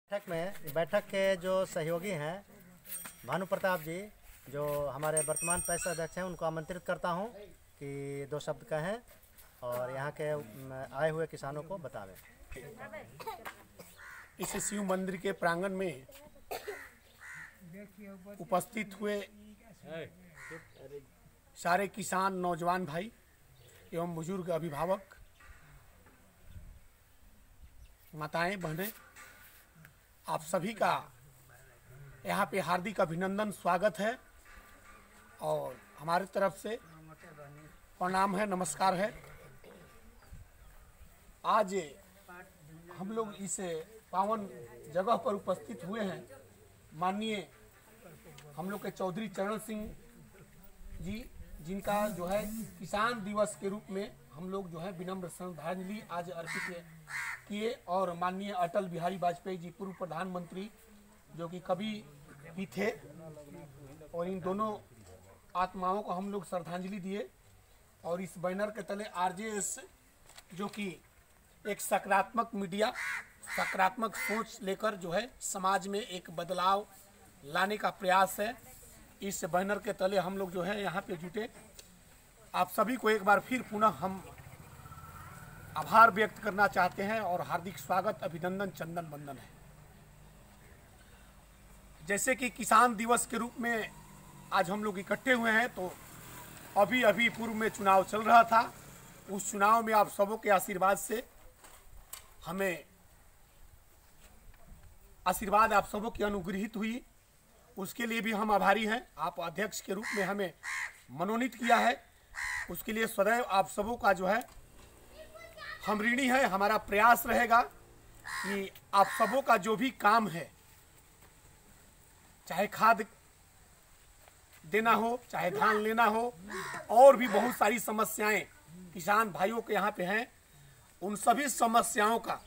बैठक के जो सहयोगी हैं भानु प्रताप जी, जो हमारे वर्तमान पैसा अध्यक्ष हैं, उनको आमंत्रित करता हूं कि 2 शब्द कहें और यहाँ के आए हुए किसानों को बतावें। इस शिव मंदिर के प्रांगण में उपस्थित हुए सारे किसान, नौजवान भाई एवं बुजुर्ग, अभिभावक, माताएं, बहनें, आप सभी का यहाँ पे हार्दिक अभिनंदन, स्वागत है और हमारी तरफ से प्रणाम है, नमस्कार है। आज हम लोग इस पावन जगह पर उपस्थित हुए हैं। माननीय हम लोग के चौधरी चरण सिंह जी, जिनका जो है किसान दिवस के रूप में हम लोग जो है विनम्र श्रद्धांजलि आज अर्पित किए, और माननीय अटल बिहारी वाजपेयी जी, पूर्व प्रधानमंत्री, जो कि कभी भी थे, और इन दोनों आत्माओं को हम लोग श्रद्धांजलि दिए। और इस बैनर के तले आरजेएस, जो कि एक सकारात्मक मीडिया, सकारात्मक सोच लेकर जो है समाज में एक बदलाव लाने का प्रयास है, इस बैनर के तले हम लोग जो है यहाँ पे जुटे। आप सभी को एक बार फिर पुनः हम आभार व्यक्त करना चाहते हैं और हार्दिक स्वागत, अभिनंदन, चंदन वंदन है। जैसे कि किसान दिवस के रूप में आज हम लोग इकट्ठे हुए हैं, तो अभी पूर्व में चुनाव चल रहा था। उस चुनाव में आप सबों के आशीर्वाद से हमें आशीर्वाद आप सबों की अनुग्रहित हुई, उसके लिए भी हम आभारी हैं। आप अध्यक्ष के रूप में हमें मनोनीत किया है, उसके लिए सदैव आप सबों का जो है हम ऋणी है। हमारा प्रयास रहेगा कि आप सबों का जो भी काम है, चाहे खाद देना हो, चाहे धान लेना हो, और भी बहुत सारी समस्याएं किसान भाइयों के यहाँ पे हैं, उन सभी समस्याओं का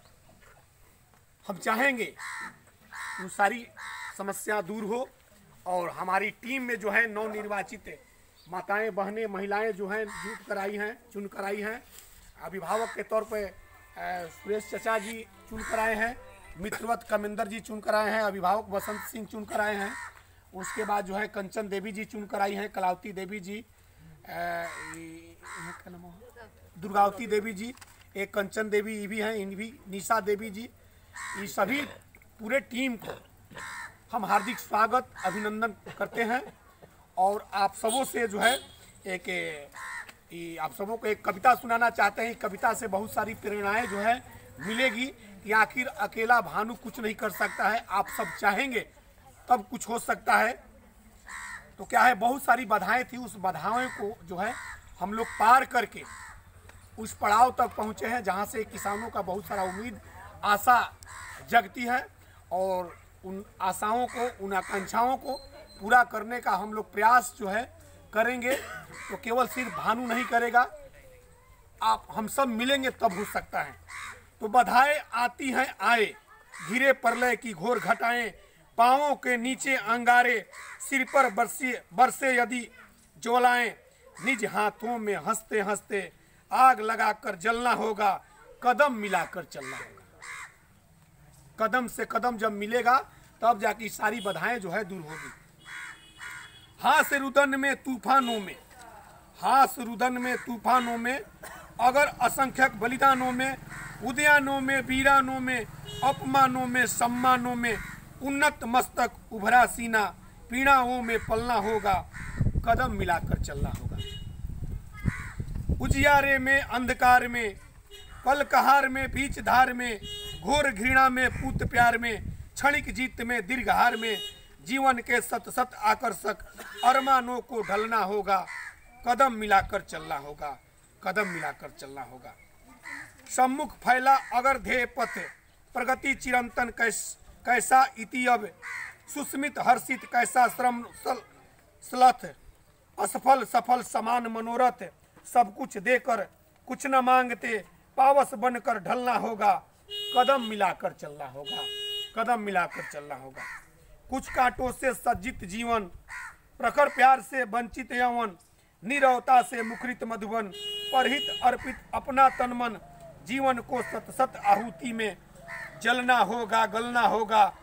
हम चाहेंगे उन सारी समस्या दूर हो। और हमारी टीम में जो है नवनिर्वाचित माताएं, बहनें, महिलाएं जो हैं चुन कर आई हैं। अभिभावक के तौर पे सुरेश चचा जी चुन कर आए हैं, मित्रवत कमेंदर जी चुन कर आए हैं, अभिभावक बसंत सिंह चुन कर आए हैं। उसके बाद जो है कंचन देवी जी चुन कर आई हैं, कलावती देवी जी, दुर्गावती देवी जी, एक कंचन देवी ये भी हैं, इन भी निशा देवी जी। ये सभी पूरे टीम को हम हार्दिक स्वागत, अभिनंदन करते हैं। और आप सबों से जो है आप सबों को एक कविता सुनाना चाहते हैं। कविता से बहुत सारी प्रेरणाएं जो है मिलेगी कि आखिर अकेला भानु कुछ नहीं कर सकता है, आप सब चाहेंगे तब कुछ हो सकता है। तो क्या है, बहुत सारी बाधाएं थी, उस बाधाओं को जो है हम लोग पार करके उस पड़ाव तक पहुंचे हैं जहां से किसानों का बहुत सारा उम्मीद, आशा जगती है, और उन आशाओं को, उन आकांक्षाओं को पूरा करने का हम लोग प्रयास जो है करेंगे। तो केवल सिर्फ भानु नहीं करेगा, आप हम सब मिलेंगे तब हो सकता है। तो बाधाएं आती हैं आए, घिरे प्रलय की घोर घटाएं, पांवों के नीचे अंगारे, सिर पर बरसे यदि ज्वालाएं, निज हाथों में हंसते हंसते आग लगाकर जलना होगा, कदम मिलाकर चलना होगा। कदम से कदम जब मिलेगा तब जाके सारी बाधाएं जो है दूर होगी। हास रुदन में तूफानों में, हास रुदन में तूफानों में, अगर असंख्यक बलिदानों में, उद्यानों में, वीरानों में, अपमानों में, सम्मानों में, उन्नत मस्तक, उभरा सीना, पीड़ाओं में पलना होगा, कदम मिलाकर चलना होगा। उजियारे में, अंधकार में, पल कहार में, बीच धार में, घोर घृणा में, पूत प्यार में, क्षणिक जीत में, दीर्घहार में, जीवन के सत सत आकर्षक अरमानों को ढलना होगा, कदम मिलाकर चलना होगा, कदम मिलाकर चलना होगा। सम्मुख फैला अगर ध्येय पथ, प्रगति चिरंतन कैसा इति अब, सुस्मित हर्षित कैसा श्रम सलथ, असफल सफल समान मनोरथ, सब कुछ देकर कुछ न मांगते, पावस बनकर ढलना होगा, कदम मिलाकर चलना होगा, कदम मिलाकर चलना होगा। कुछ कांटों से सज्जित जीवन, प्रखर प्यार से वंचित यौवन, नीरवता से मुखरित मधुबन, परहित अर्पित अपना तन मन, जीवन को सत सत आहुति में जलना होगा, गलना होगा,